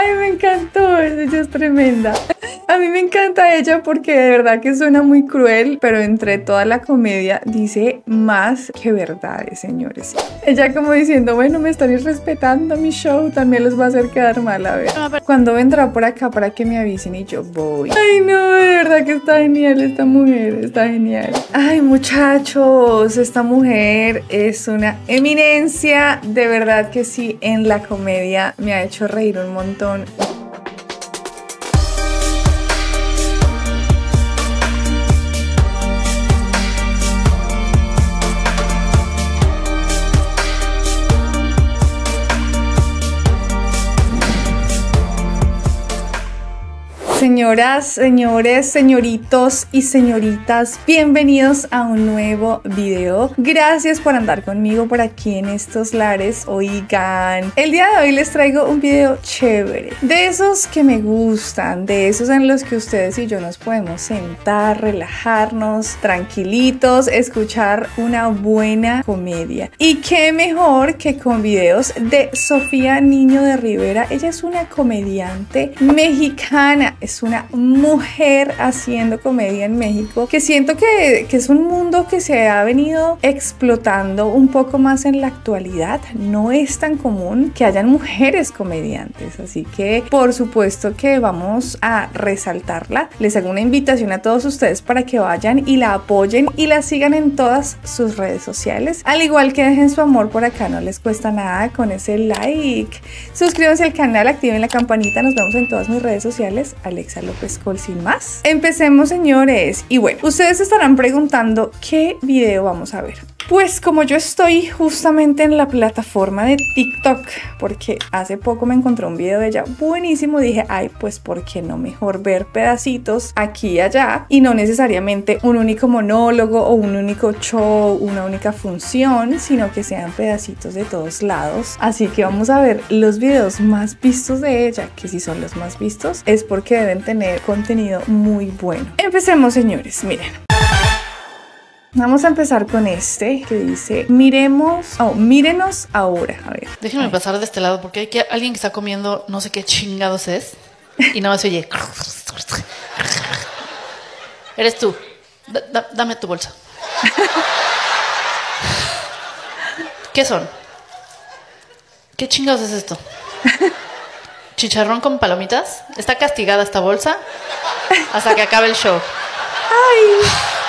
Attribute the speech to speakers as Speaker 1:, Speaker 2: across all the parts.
Speaker 1: Ay, me encantó, ella es tremenda. A mí me encanta ella porque de verdad que suena muy cruel, pero entre toda la comedia dice más que verdades, señores. Ella como diciendo, bueno, me están irrespetando mi show, también los va a hacer quedar mal, a ver. ¿Cuándo vendrá por acá para que me avisen y yo voy? Ay, no, de verdad que está genial esta mujer, está genial. Ay, muchachos, esta mujer es una eminencia, de verdad que sí, en la comedia me ha hecho reír un montón. Señoras, señores, señoritos y señoritas, bienvenidos a un nuevo video. Gracias por andar conmigo por aquí en estos lares. Oigan, el día de hoy les traigo un video chévere, de esos que me gustan, de esos en los que ustedes y yo nos podemos sentar, relajarnos, tranquilitos, escuchar una buena comedia. Y qué mejor que con videos de Sofía Niño de Rivera. Ella es una comediante mexicana, es una mujer haciendo comedia en México, que siento que es un mundo que se ha venido explotando un poco más en la actualidad. No es tan común que hayan mujeres comediantes, así que por supuesto que vamos a resaltarla. Les hago una invitación a todos ustedes para que vayan y la apoyen y la sigan en todas sus redes sociales, al igual que dejen su amor por acá, no les cuesta nada con ese like. Suscríbanse al canal, activen la campanita, nos vemos en todas mis redes sociales. Alexa López Col, sin más. Empecemos, señores. Y bueno, ustedes estarán preguntando qué video vamos a ver. Pues como yo estoy justamente en la plataforma de TikTok, porque hace poco me encontré un video de ella buenísimo, dije, ay, pues ¿por qué no mejor ver pedacitos aquí y allá? Y no necesariamente un único monólogo o un único show, una única función, sino que sean pedacitos de todos lados. Así que vamos a ver los videos más vistos de ella, que si son los más vistos es porque deben tener contenido muy bueno. Empecemos, señores, miren. Vamos a empezar con este que dice, mírenos ahora. A ver.
Speaker 2: Déjenme pasar de este lado porque hay alguien que está comiendo no sé qué chingados es y nada más se oye. Eres tú. Dame tu bolsa. ¿Qué son? ¿Qué chingados es esto? ¿Chicharrón con palomitas? Está castigada esta bolsa hasta que acabe el show.
Speaker 1: ¡Ay!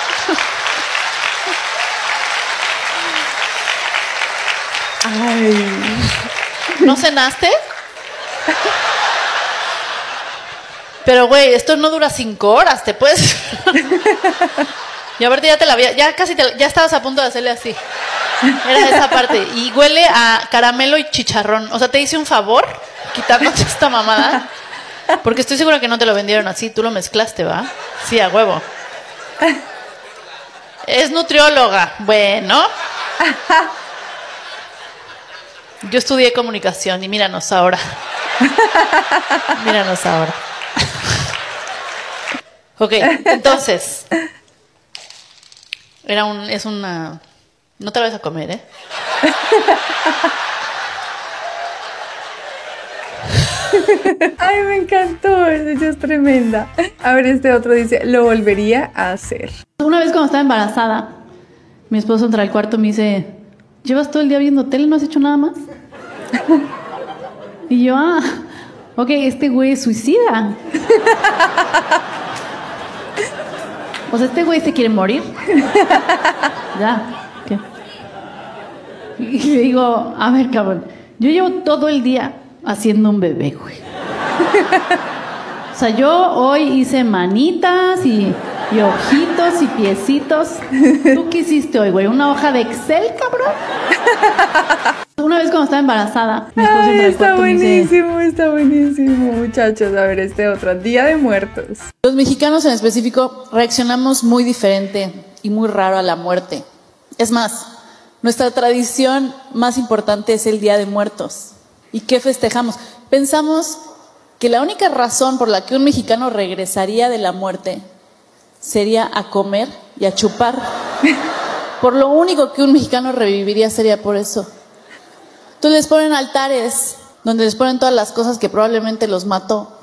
Speaker 1: Ay.
Speaker 2: ¿No cenaste? Pero güey, esto no dura 5 horas, te puedes. Y a ver, ya te la había, ya casi ya estabas a punto de hacerle así. Era esa parte. Y huele a caramelo y chicharrón. O sea, te hice un favor quitándote esta mamada. Porque estoy segura que no te lo vendieron así. Tú lo mezclaste, ¿va? Sí, a huevo. Es nutrióloga. Bueno. Yo estudié comunicación y míranos ahora. Míranos ahora. Ok, entonces. Es una... No te la vas a comer, ¿eh?
Speaker 1: Ay, me encantó, ella es tremenda. A ver, este otro dice, lo volvería a hacer.
Speaker 2: Una vez cuando estaba embarazada, mi esposo entra al cuarto y me dice, ¿llevas todo el día viendo tele? ¿No has hecho nada más? Y yo, ok, este güey es suicida. O sea, este güey se quiere morir. Ya, ¿qué? Y le digo, a ver, cabrón, yo llevo todo el día haciendo un bebé, güey. O sea, yo hoy hice manitas y ojitos y piecitos. ¿Tú qué hiciste hoy, güey? ¿Una hoja de Excel, cabrón? Una vez cuando estaba embarazada, mi esposo entra al cuarto y me dice,
Speaker 1: está buenísimo, muchachos. A ver, este otro, Día de Muertos.
Speaker 2: Los mexicanos en específico reaccionamos muy diferente y muy raro a la muerte. Es más, nuestra tradición más importante es el Día de Muertos. ¿Y qué festejamos? Pensamos que la única razón por la que un mexicano regresaría de la muerte sería a comer y a chupar. Por lo único que un mexicano reviviría sería por eso. Entonces les ponen altares donde les ponen todas las cosas que probablemente los mató.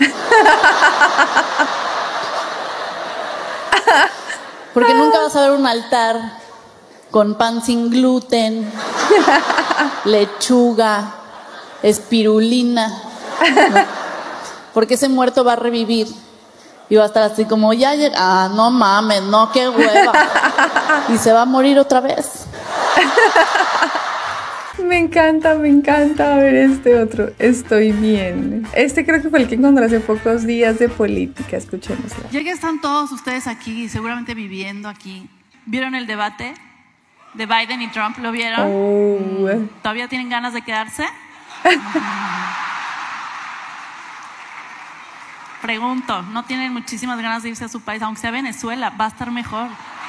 Speaker 2: Porque nunca vas a ver un altar con pan sin gluten, lechuga, espirulina, ¿no? Porque ese muerto va a revivir y va a estar así como, no mames, no, qué hueva. Y se va a morir otra vez.
Speaker 1: Me encanta ver este otro. Estoy bien. Este creo que fue el que encontré hace pocos días de política. Escuchémoslo.
Speaker 2: Ya que están todos ustedes aquí, seguramente viviendo aquí, ¿vieron el debate de Biden y Trump? ¿Lo vieron? ¿Todavía tienen ganas de quedarse? Pregunto, ¿no tienen muchísimas ganas de irse a su país? Aunque sea Venezuela, va a estar mejor.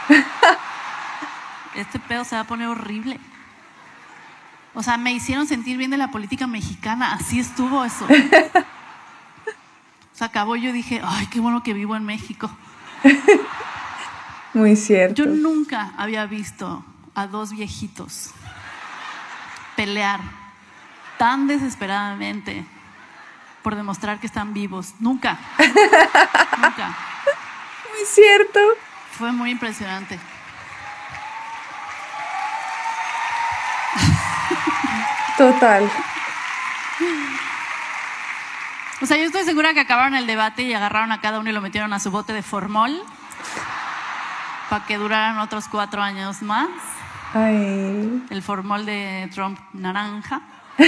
Speaker 2: Este pedo se va a poner horrible. O sea, me hicieron sentir bien de la política mexicana. Así estuvo eso. Se acabó, yo dije, ay, qué bueno que vivo en México.
Speaker 1: Muy cierto.
Speaker 2: Yo nunca había visto a dos viejitos pelear tan desesperadamente por demostrar que están vivos. Nunca. Nunca.
Speaker 1: Muy cierto.
Speaker 2: Fue muy impresionante.
Speaker 1: Total.
Speaker 2: O sea, yo estoy segura que acabaron el debate y agarraron a cada uno y lo metieron a su bote de formol para que duraran otros 4 años más.
Speaker 1: Ay.
Speaker 2: El formol de Trump naranja.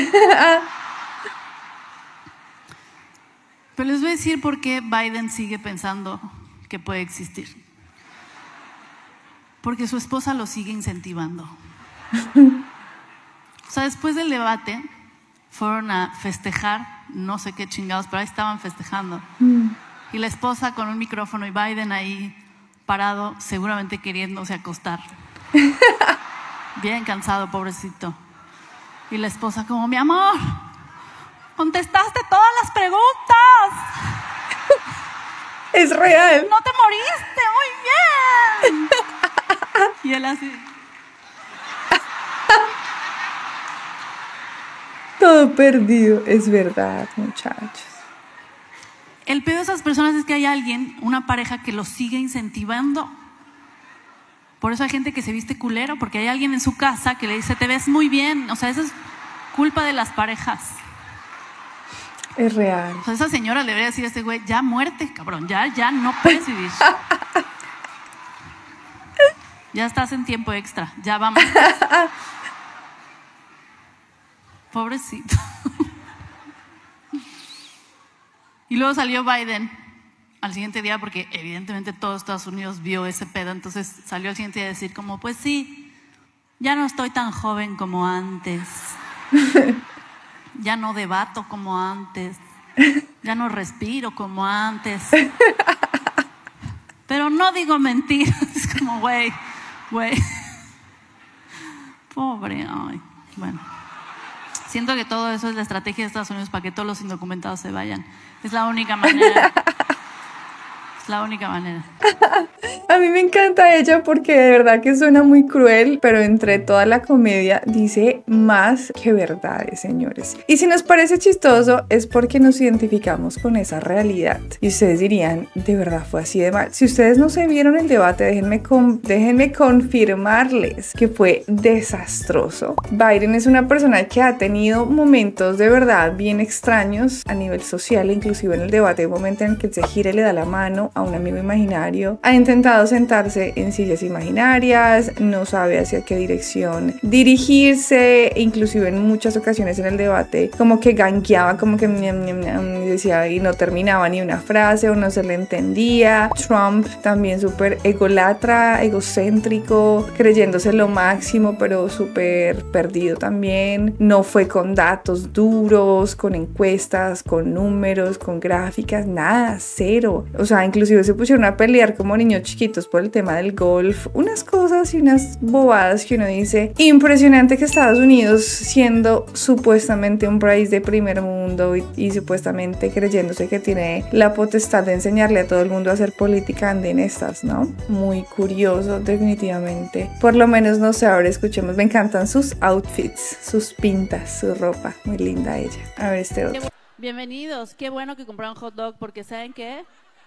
Speaker 2: Pero les voy a decir por qué Biden sigue pensando que puede existir. Porque su esposa lo sigue incentivando. O sea, después del debate fueron a festejar, no sé qué chingados, pero ahí estaban festejando. Y la esposa con un micrófono y Biden ahí parado, seguramente queriéndose acostar. Bien cansado, pobrecito. Y la esposa como, mi amor, contestaste todas las preguntas.
Speaker 1: Es real.
Speaker 2: No te moriste, muy bien. Y él así.
Speaker 1: Todo perdido, es verdad, muchachos.
Speaker 2: El peor de esas personas es que hay alguien, una pareja que los sigue incentivando. Por eso hay gente que se viste culero, porque hay alguien en su casa que le dice, te ves muy bien. O sea, eso es culpa de las parejas.
Speaker 1: Es real.
Speaker 2: O sea, esa señora le debería decir a ese güey, ya muerte, cabrón, ya no puedes vivir. Ya estás en tiempo extra, ya vamos. Pobrecito. Y luego salió Biden al siguiente día, porque evidentemente todo Estados Unidos vio ese pedo, entonces salió al siguiente día a decir como, pues sí, ya no estoy tan joven como antes, ya no debato como antes, ya no respiro como antes, pero no digo mentiras. Es como, güey, pobre, ay, bueno. Siento que todo eso es la estrategia de Estados Unidos para que todos los indocumentados se vayan. Es la única manera. Es la única manera.
Speaker 1: A mí me encanta ella porque de verdad que suena muy cruel, pero entre toda la comedia dice más que verdades, señores. Y si nos parece chistoso es porque nos identificamos con esa realidad. Y ustedes dirían, ¿de verdad fue así de mal? Si ustedes no se vieron el debate, déjenme confirmarles que fue desastroso. Biden es una persona que ha tenido momentos de verdad bien extraños a nivel social, inclusive en el debate, un momento en el que se gira y le da la mano a un amigo imaginario. Ha intentado sentarse en sillas imaginarias, no sabe hacia qué dirección dirigirse, inclusive en muchas ocasiones en el debate como que gangueaba, como que decía y no terminaba ni una frase o no se le entendía. Trump también súper ególatra, egocéntrico, creyéndose lo máximo pero súper perdido también. No fue con datos duros, con encuestas, con números, con gráficas, nada, cero. O sea, inclusive inclusive se pusieron a pelear como niños chiquitos por el tema del golf, unas cosas y unas bobadas que uno dice, impresionante que Estados Unidos, siendo supuestamente un país de primer mundo y supuestamente creyéndose que tiene la potestad de enseñarle a todo el mundo a hacer política, ande en estas, ¿no? Muy curioso, definitivamente. Por lo menos, no sé, ahora escuchemos. Me encantan sus outfits, sus pintas, su ropa. Muy linda ella. A ver este otro.
Speaker 2: Bienvenidos. Qué bueno que compraron hot dog porque ¿saben qué?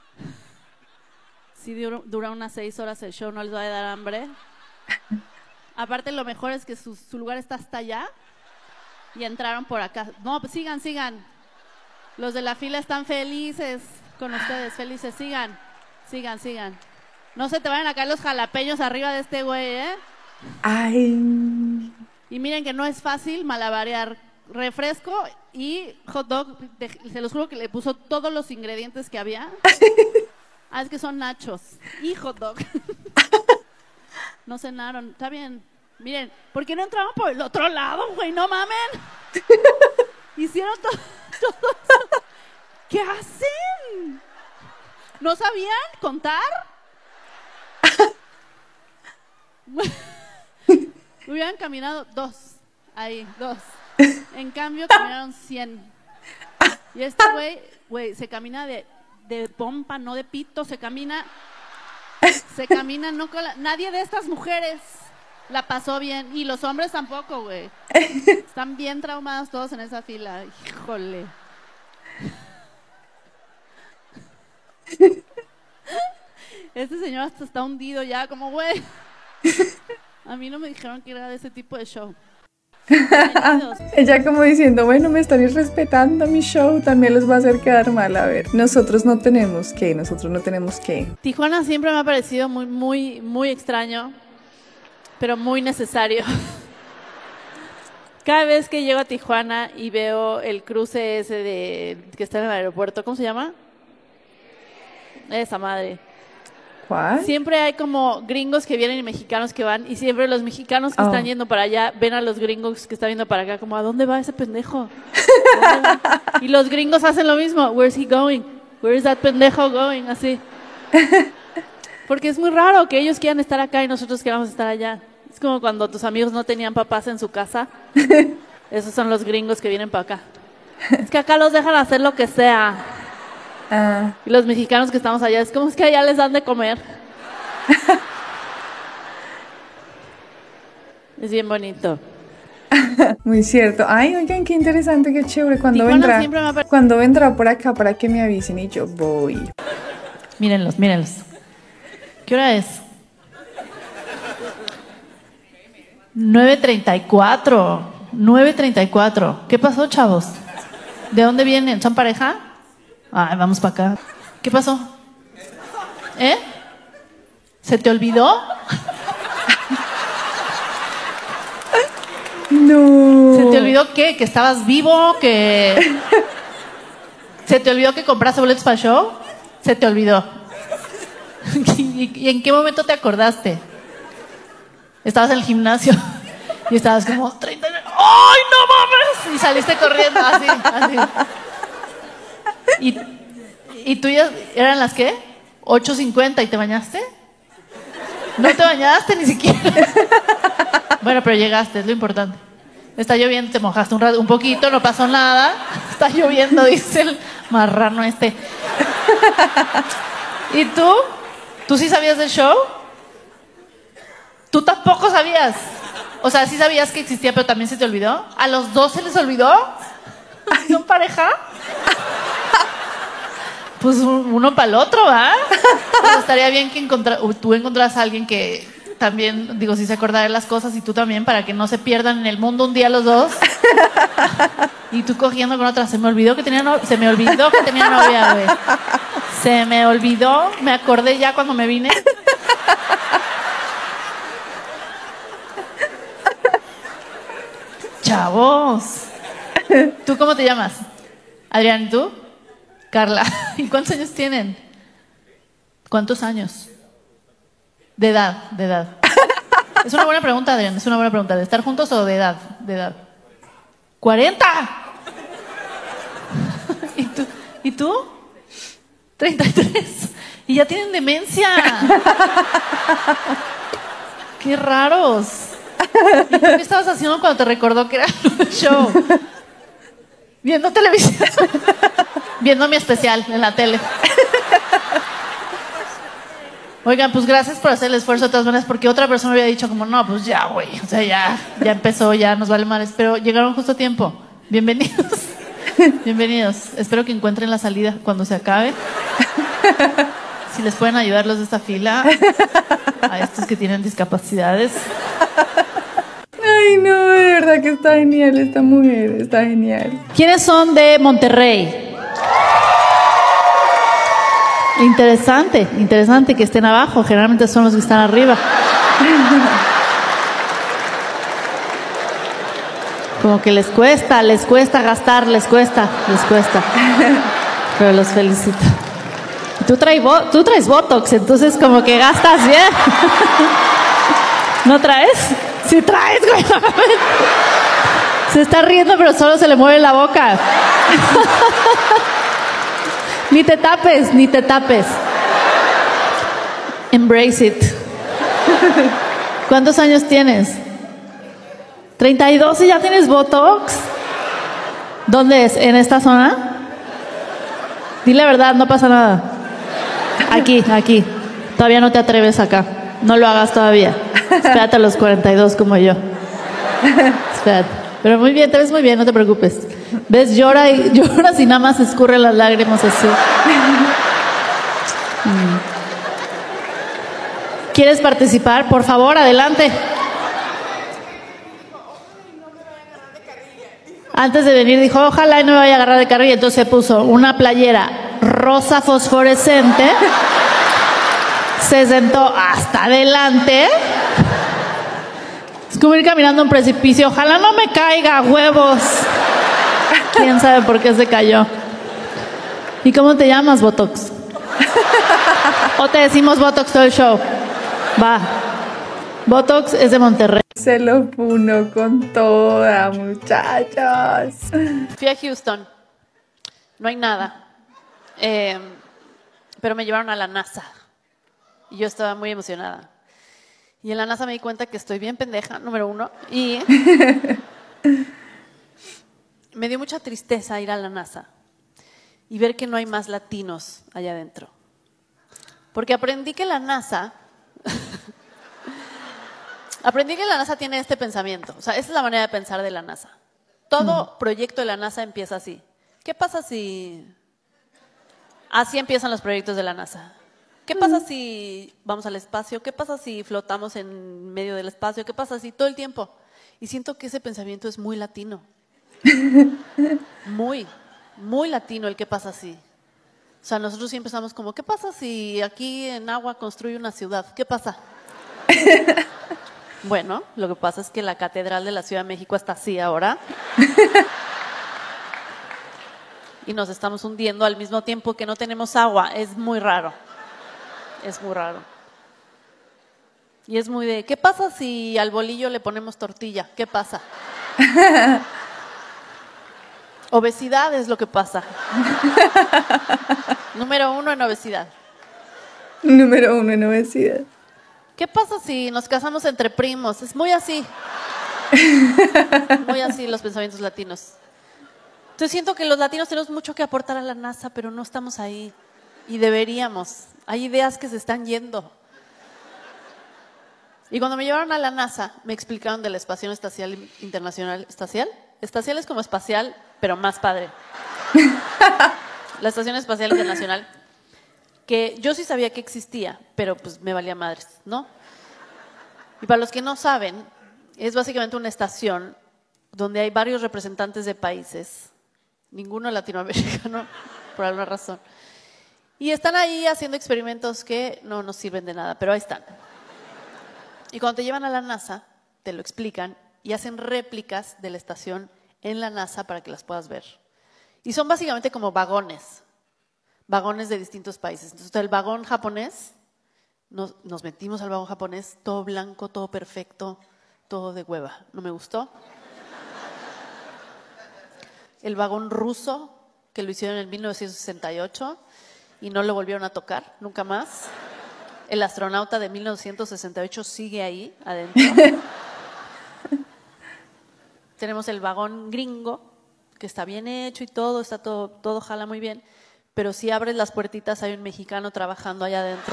Speaker 2: Si dura unas 6 horas el show, no les va a dar hambre. Aparte, lo mejor es que su lugar está hasta allá y entraron por acá. No, pues sigan. Los de la fila están felices con ustedes, felices. Sigan. No se te vayan a caer los jalapeños arriba de este güey, ¿eh?
Speaker 1: Ay.
Speaker 2: Y miren que no es fácil malabarear refresco y hot dog. Se los juro que le puso todos los ingredientes que había. Es que son nachos y hot dog. No cenaron, está bien. Miren, ¿por qué no entraban por el otro lado, güey? No mamen. Hicieron todo eso. ¿Qué hacen? ¿No sabían contar? Hubieran caminado 2. Ahí, 2. En cambio, caminaron 100. Y este güey, se camina de pompa, no de pito. Se camina no con nadie de estas mujeres la pasó bien. Y los hombres tampoco, güey. Están bien traumados todos en esa fila. Híjole. Este señor hasta está hundido ya, como güey. A mí no me dijeron que era de ese tipo de show.
Speaker 1: Ella como diciendo, bueno, me están irrespetando mi show, también los va a hacer quedar mal. A ver, nosotros no tenemos que.
Speaker 2: Tijuana siempre me ha parecido muy extraño, pero muy necesario. Cada vez que llego a Tijuana y veo el cruce ese que está en el aeropuerto, ¿cómo se llama? Esa madre.
Speaker 1: ¿Cuál?
Speaker 2: Siempre hay como gringos que vienen y mexicanos que van, y siempre los mexicanos que están yendo para allá ven a los gringos que están viendo para acá como, ¿a dónde va ese pendejo? Y los gringos hacen lo mismo. Where's he going? Where is that pendejo going? Así. Porque es muy raro que ellos quieran estar acá y nosotros queramos estar allá. Es como cuando tus amigos no tenían papás en su casa. Esos son los gringos que vienen para acá. Es que acá los dejan hacer lo que sea. Y los mexicanos que estamos allá, es como es que allá les dan de comer. Es bien bonito.
Speaker 1: Muy cierto. Ay, oigan, qué interesante, qué chévere. Cuando vendrá por acá para que me avisen y yo voy.
Speaker 2: Mírenlos. ¿Qué hora es? 9:34. ¿Qué pasó, chavos? ¿De dónde vienen? ¿Son pareja? Ay, vamos para acá. ¿Qué pasó? ¿Se te olvidó?
Speaker 1: No.
Speaker 2: ¿Se te olvidó qué? ¿Que estabas vivo? ¿Que se te olvidó que compraste boletos para el show? Se te olvidó. ¿Y en qué momento te acordaste? Estabas en el gimnasio y estabas como 39. ¡Ay, no mames! Y saliste corriendo así. ¿Y tú ya eran las qué? 8:50 y te bañaste? No te bañaste ni siquiera. Bueno, pero llegaste, es lo importante. Está lloviendo, te mojaste un poquito, no pasó nada. Está lloviendo, dice el marrano este. ¿Y tú? ¿Tú sí sabías del show? ¿Tú tampoco sabías? O sea, sí sabías que existía, pero también se te olvidó. ¿A los dos se les olvidó? ¿Son pareja? Pues uno para el otro, ¿va? Pues estaría bien que tú encontraras a alguien que también, digo, sí se acordara de las cosas y tú también, para que no se pierdan en el mundo un día los dos. Y tú cogiendo con otra. Se me olvidó que tenía novia, güey. Se me olvidó, me acordé ya cuando me vine. Chavos. ¿Tú cómo te llamas? Adrián, ¿y tú? Carla. ¿Y cuántos años tienen? ¿Cuántos años? De edad. Es una buena pregunta, Adrián, es una buena pregunta. ¿De estar juntos o de edad? ¡40! ¿Y tú? 33. Y ya tienen demencia. ¡Qué raros! ¿Y tú qué estabas haciendo cuando te recordó que era un show? Viendo televisión. Viendo mi especial en la tele. Oigan, pues gracias por hacer el esfuerzo de todas maneras, porque otra persona había dicho como, no, pues ya, güey. O sea, ya empezó, ya nos vale madres. Pero llegaron justo a tiempo. Bienvenidos. Bienvenidos. Espero que encuentren la salida cuando se acabe. Si les pueden ayudar los de esta fila, a estos que tienen discapacidades.
Speaker 1: Ay, no, de verdad que está genial esta mujer, está genial.
Speaker 2: ¿Quiénes son de Monterrey? Interesante que estén abajo. Generalmente son los que están arriba. Como que les cuesta gastar, les cuesta. Pero los felicito. Tú traes Botox, entonces como que gastas bien. ¿No traes? Sí traes, güey. Se está riendo, pero solo se le mueve la boca. Ni te tapes. Embrace it. ¿Cuántos años tienes? 32 y ya tienes Botox. ¿Dónde es? ¿En esta zona? Dile la verdad, no pasa nada. Aquí. Todavía no te atreves acá. No lo hagas todavía. Espérate a los 42 como yo. Espérate. Pero muy bien, te ves muy bien, no te preocupes. ¿Ves? Lloras y nada más escurre las lágrimas así. ¿Quieres participar? Por favor, adelante. Antes de venir dijo, ojalá y no me vaya a agarrar de carrilla. Entonces se puso una playera rosa fosforescente. Se sentó hasta adelante. Es como ir caminando un precipicio. Ojalá no me caiga, huevos. ¿Quién sabe por qué se cayó? ¿Y cómo te llamas, Botox? ¿O te decimos Botox todo el show? Va. Botox es de Monterrey.
Speaker 1: Se lo puno con toda, muchachos.
Speaker 2: Fui a Houston. No hay nada. Pero me llevaron a la NASA. Y yo estaba muy emocionada. Y en la NASA me di cuenta que estoy bien pendeja, número 1. Y me dio mucha tristeza ir a la NASA y ver que no hay más latinos allá adentro. Porque aprendí que la NASA tiene este pensamiento. O sea, esa es la manera de pensar de la NASA. Todo proyecto de la NASA empieza así. ¿Qué pasa si...? Así empiezan los proyectos de la NASA. ¿Qué pasa si vamos al espacio? ¿Qué pasa si flotamos en medio del espacio? ¿Qué pasa si todo el tiempo? Y siento que ese pensamiento es muy latino. Muy latino el qué pasa si. O sea, nosotros siempre estamos como, ¿qué pasa si aquí en agua construye una ciudad? ¿Qué pasa? Bueno, lo que pasa es que la catedral de la Ciudad de México está así ahora. Y nos estamos hundiendo al mismo tiempo que no tenemos agua. Es muy raro. Es muy raro. Y es muy de, ¿qué pasa si al bolillo le ponemos tortilla? ¿Qué pasa? Obesidad es lo que pasa. Número 1 en obesidad.
Speaker 1: Número 1 en obesidad.
Speaker 2: ¿Qué pasa si nos casamos entre primos? Es muy así. Muy así los pensamientos latinos. Entonces siento que los latinos tenemos mucho que aportar a la NASA, pero no estamos ahí. Y deberíamos. Hay ideas que se están yendo. Y cuando me llevaron a la NASA, me explicaron de la Estación Espacial Internacional. ¿Estacial? Estacial es como espacial, pero más padre. La Estación Espacial Internacional. Que yo sí sabía que existía, pero pues me valía madres, ¿no? Y para los que no saben, es básicamente una estación donde hay varios representantes de países, ninguno latinoamericano, por alguna razón. Y están ahí haciendo experimentos que no nos sirven de nada, pero ahí están. Y cuando te llevan a la NASA, te lo explican y hacen réplicas de la estación en la NASA para que las puedas ver. Y son básicamente como vagones de distintos países. Entonces, el vagón japonés, nos metimos al vagón japonés, todo blanco, todo perfecto, todo de hueva. No me gustó. El vagón ruso, que lo hicieron en 1968, y no lo volvieron a tocar nunca más. El astronauta de 1968 sigue ahí adentro. Tenemos el vagón gringo, que está bien hecho y todo, está todo jala muy bien, pero si abres las puertitas hay un mexicano trabajando allá adentro.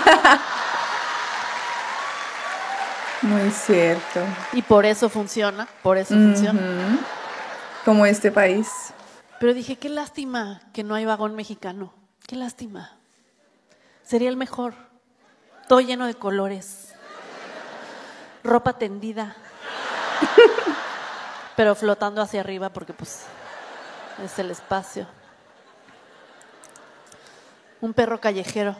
Speaker 1: Muy cierto.
Speaker 2: Y por eso funciona, funciona.
Speaker 1: Como este país.
Speaker 2: Pero dije, qué lástima que no hay vagón mexicano, qué lástima. Sería el mejor, todo lleno de colores, ropa tendida. Pero flotando hacia arriba porque pues es el espacio. Un perro callejero.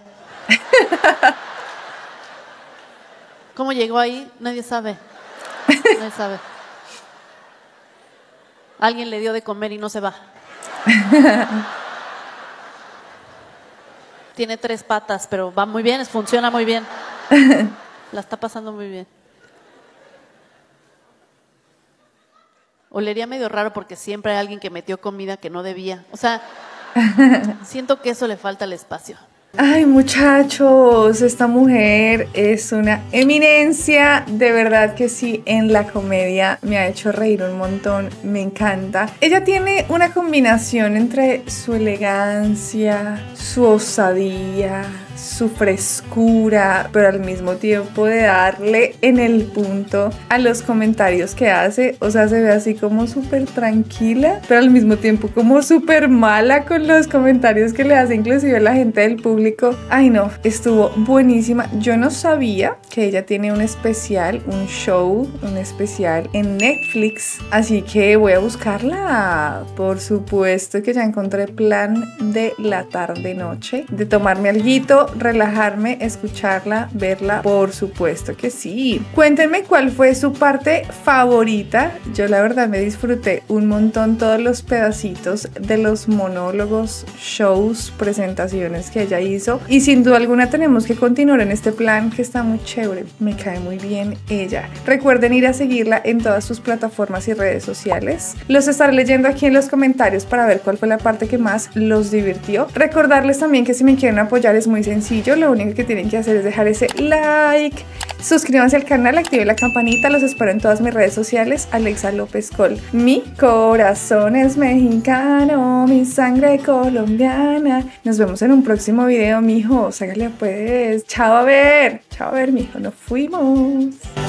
Speaker 2: ¿Cómo llegó ahí? Nadie sabe. Nadie sabe. Alguien le dio de comer y no se va. Tiene 3 patas, pero va muy bien, funciona muy bien. La está pasando muy bien. Olería medio raro porque siempre hay alguien que metió comida que no debía. O sea, siento que eso le falta al espacio.
Speaker 1: Ay, muchachos, esta mujer es una eminencia, de verdad que sí, en la comedia me ha hecho reír un montón, me encanta. Ella tiene una combinación entre su elegancia, su osadía, su frescura, pero al mismo tiempo de darle en el punto a los comentarios que hace. O sea, se ve así como súper tranquila, pero al mismo tiempo como súper mala con los comentarios que le hace inclusive la gente del público. Ay no, estuvo buenísima. Yo no sabía que ella tiene un especial, un especial en Netflix, así que voy a buscarla. Por supuesto que ya encontré plan de la tarde-noche, de tomarme alguito, relajarme, escucharla, verla, por supuesto que sí. Cuéntenme cuál fue su parte favorita. Yo la verdad me disfruté un montón todos los pedacitos de los monólogos, shows, presentaciones que ella hizo, y sin duda alguna tenemos que continuar en este plan que está muy chévere. Me cae muy bien ella. Recuerden ir a seguirla en todas sus plataformas y redes sociales. Los estaré leyendo aquí en los comentarios para ver cuál fue la parte que más los divirtió. Recordarles también que si me quieren apoyar es muy sencillo, lo único que tienen que hacer es dejar ese like, suscríbanse al canal, activen la campanita, los espero en todas mis redes sociales. Alexa López Col. Mi corazón es mexicano, mi sangre colombiana. Nos vemos en un próximo video, mijo. Hágale pues. Chao a ver, mijo, nos fuimos.